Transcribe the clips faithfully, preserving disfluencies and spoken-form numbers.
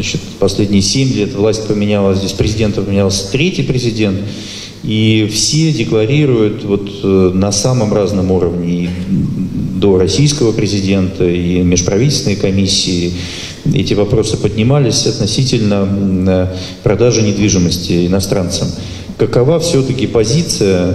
Значит, последние семь лет власть поменялась, здесь президентом поменялся третий президент, и все декларируют вот на самом разном уровне, и до российского президента, и межправительственной комиссии, эти вопросы поднимались относительно продажи недвижимости иностранцам. Какова все-таки позиция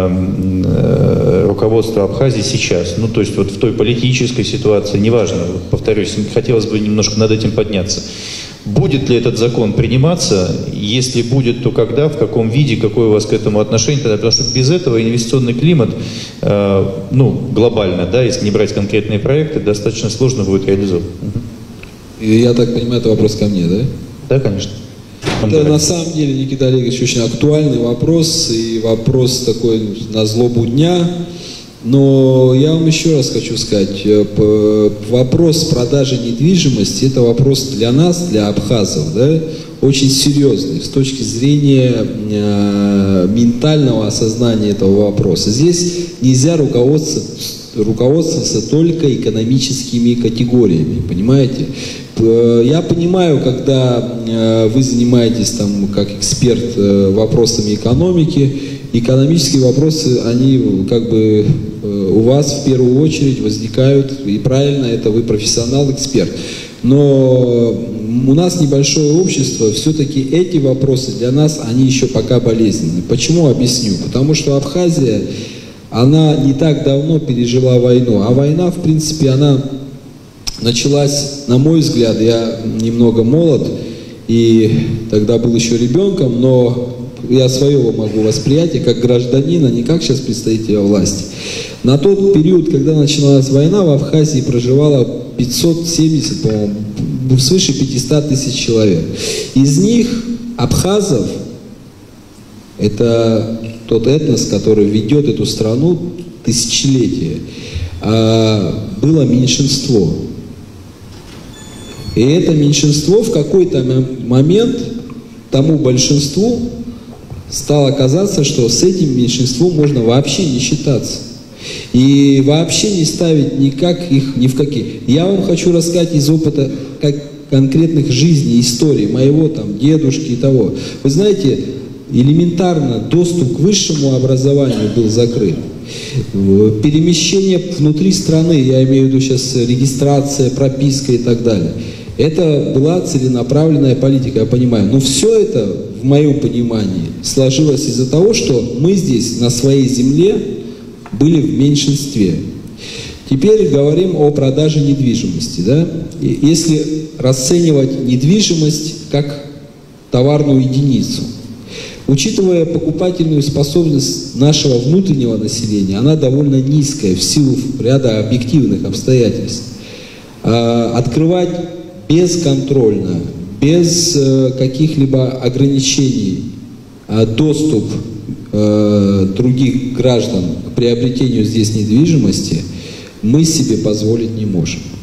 э, руководства Абхазии сейчас? Ну, то есть вот в той политической ситуации, неважно, повторюсь, хотелось бы немножко над этим подняться. Будет ли этот закон приниматься? Если будет, то когда, в каком виде, какое у вас к этому отношение? Потому что без этого инвестиционный климат, э, ну, глобально, да, если не брать конкретные проекты, достаточно сложно будет реализовать. Угу. Я так понимаю, это вопрос ко мне, да? Да, конечно. Это на самом деле, Никита Олегович, очень актуальный вопрос, и вопрос такой на злобу дня. Но я вам еще раз хочу сказать, вопрос продажи недвижимости – это вопрос для нас, для абхазов, да, очень серьезный с точки зрения э, ментального осознания этого вопроса. Здесь нельзя руководствоваться, руководствоваться только экономическими категориями, понимаете? Я понимаю, когда вы занимаетесь там как эксперт вопросами экономики, экономические вопросы, они как бы у вас в первую очередь возникают, и правильно, это вы профессионал, эксперт. Но у нас небольшое общество, все-таки эти вопросы для нас, они еще пока болезненны. Почему? Объясню. Потому что Абхазия, она не так давно пережила войну, а война, в принципе, она началась, на мой взгляд, я немного молод, и тогда был еще ребенком, но я своего могу восприятие как гражданина, не как сейчас представителя власти. На тот период, когда началась война, в Абхазии проживало пятьсот семьдесят, по-моему, свыше пятисот тысяч человек. Из них абхазов, это тот этнос, который ведет эту страну тысячелетия, было меньшинство. И это меньшинство в какой-то момент тому большинству стало казаться, что с этим меньшинством можно вообще не считаться. И вообще не ставить никак их ни в какие. Я вам хочу рассказать из опыта как конкретных жизней, историй моего там дедушки и того. Вы знаете, элементарно доступ к высшему образованию был закрыт. Перемещение внутри страны, я имею в виду сейчас регистрация, прописка и так далее. Это была целенаправленная политика, я понимаю. Но все это, в моем понимании, сложилось из-за того, что мы здесь, на своей земле, были в меньшинстве. Теперь говорим о продаже недвижимости. Да? Если расценивать недвижимость как товарную единицу, учитывая покупательную способность нашего внутреннего населения, она довольно низкая в силу ряда объективных обстоятельств. Открывать бесконтрольно, без каких-либо ограничений доступ других граждан к приобретению здесь недвижимости мы себе позволить не можем.